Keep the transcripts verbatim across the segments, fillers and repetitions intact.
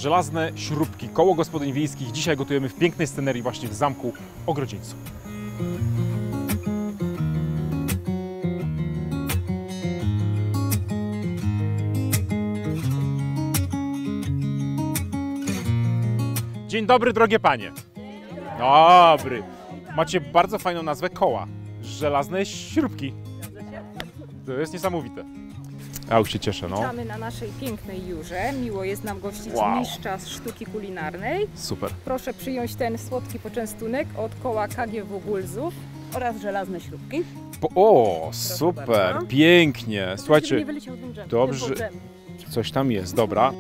Żelazne śrubki, koło gospodyń wiejskich. Dzisiaj gotujemy w pięknej scenerii właśnie w zamku Ogrodzieńcu. Dzień dobry, drogie panie. Dobry. Macie bardzo fajną nazwę koła. Żelazne śrubki. To jest niesamowite. Ja już się cieszę, no. Witamy na naszej pięknej Jurze. Miło jest nam gościć Wow. mistrza sztuki kulinarnej. Super. Proszę przyjąć ten słodki poczęstunek od koła K G W Gulzów oraz żelazne śrubki. Po, o, super, bardzo. pięknie. Słuchajcie, Nie wyleciał ten dżem, dobrze. ten dżem. coś tam jest, dobra.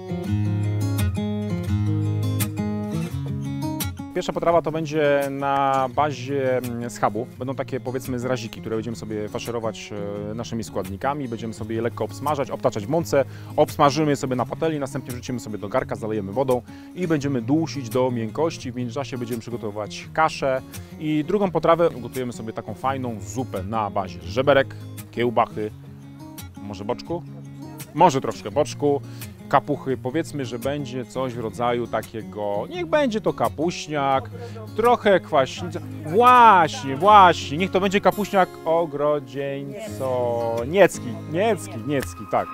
Pierwsza potrawa to będzie na bazie schabu. Będą takie, powiedzmy, zraziki, które będziemy sobie faszerować naszymi składnikami. Będziemy sobie je lekko obsmażać, obtaczać w mące. Obsmażymy je sobie na patelni, następnie wrzucimy sobie do garka, zalejemy wodą i będziemy dusić do miękkości. W międzyczasie będziemy przygotowywać kaszę. I drugą potrawę ugotujemy sobie taką fajną zupę na bazie żeberek, kiełbachy, może boczku? Może troszkę boczku. Kapuchy, powiedzmy, że będzie coś w rodzaju takiego, niech będzie to kapuśniak, trochę kwaśnica, właśnie, właśnie, niech to będzie kapuśniak ogrodzieńco, niecki, niecki, niecki, tak.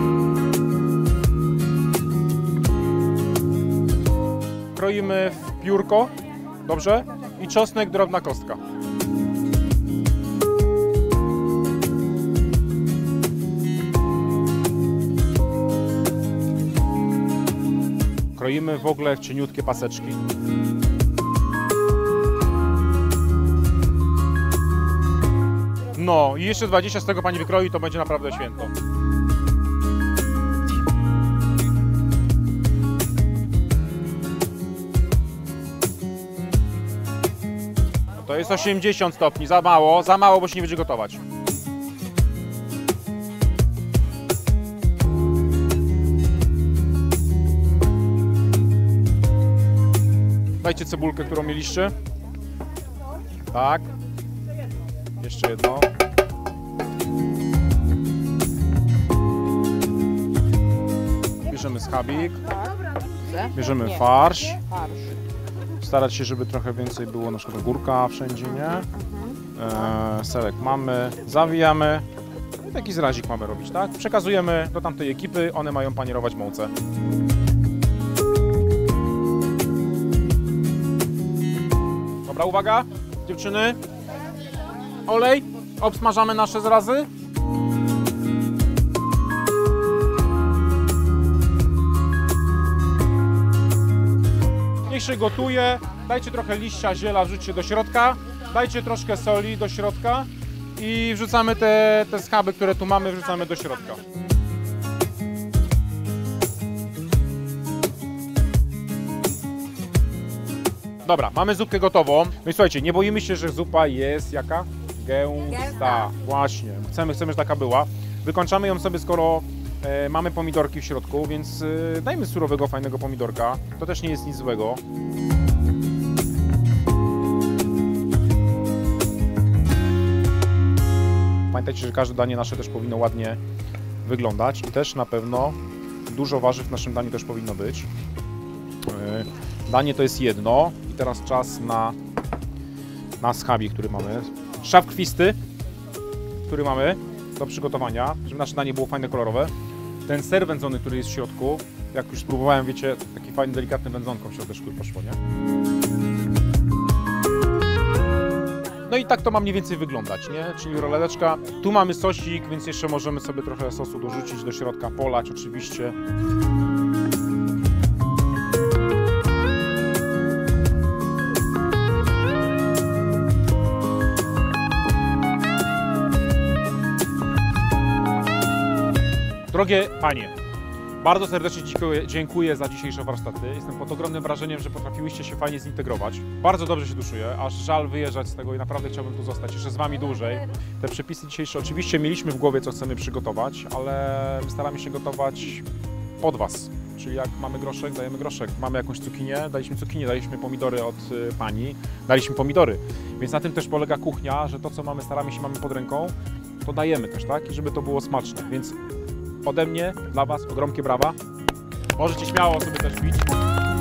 Kroimy w piórko, dobrze? I czosnek, drobna kostka. Kroimy w ogóle w cieniutkie paseczki. No i jeszcze dwadzieścia z tego pani wykroi, to będzie naprawdę święto. No to jest osiemdziesiąt stopni, za mało, za mało, bo się nie będzie gotować. Dajcie cebulkę, którą mieliście. Tak. Jeszcze jedno. Bierzemy schabik. Bierzemy farsz. Starać się, żeby trochę więcej było na przykład ogórka wszędzie, nie? Eee, serek mamy. Zawijamy. I taki zrazik mamy robić, tak? Przekazujemy do tamtej ekipy. One mają panierować w mące. Dobra, uwaga, dziewczyny. Olej, obsmażamy nasze zrazy. Niech się gotuje. Dajcie trochę liścia ziela, wrzućcie do środka. Dajcie troszkę soli do środka i wrzucamy te, te schaby, które tu mamy, wrzucamy do środka. Dobra, mamy zupkę gotową. No i słuchajcie, nie boimy się, że zupa jest jaka? Gęsta. Właśnie, chcemy, chcemy, żeby taka była. Wykończamy ją sobie, skoro e, mamy pomidorki w środku, więc e, dajmy surowego, fajnego pomidorka. To też nie jest nic złego. Pamiętajcie, że każde danie nasze też powinno ładnie wyglądać i też na pewno dużo warzyw w naszym daniu też powinno być. E, Danie to jest jedno i teraz czas na, na schabik, który mamy. Szaf krwisty, który mamy do przygotowania, żeby nasze danie było fajne, kolorowe. Ten ser wędzony, który jest w środku, jak już spróbowałem, wiecie, taki fajny, delikatny wędzonką w środeczku poszło, nie? No i tak to ma mniej więcej wyglądać, nie? Czyli roleczka. Tu mamy sosik, więc jeszcze możemy sobie trochę sosu dorzucić do środka, polać oczywiście. Drogie panie, bardzo serdecznie dziękuję, dziękuję za dzisiejsze warsztaty. Jestem pod ogromnym wrażeniem, że potrafiłyście się fajnie zintegrować. Bardzo dobrze się tu czuję, aż żal wyjeżdżać z tego i naprawdę chciałbym tu zostać jeszcze z wami dłużej. Te przepisy dzisiejsze oczywiście mieliśmy w głowie, co chcemy przygotować, ale staramy się gotować pod was. Czyli jak mamy groszek, dajemy groszek. Mamy jakąś cukinię, daliśmy cukinię, daliśmy pomidory od pani, daliśmy pomidory. Więc na tym też polega kuchnia, że to, co mamy, staramy się, mamy pod ręką, to dajemy też, tak? I żeby to było smaczne. Więc ode mnie, dla was, ogromkie brawa. Możecie śmiało sobie też pić.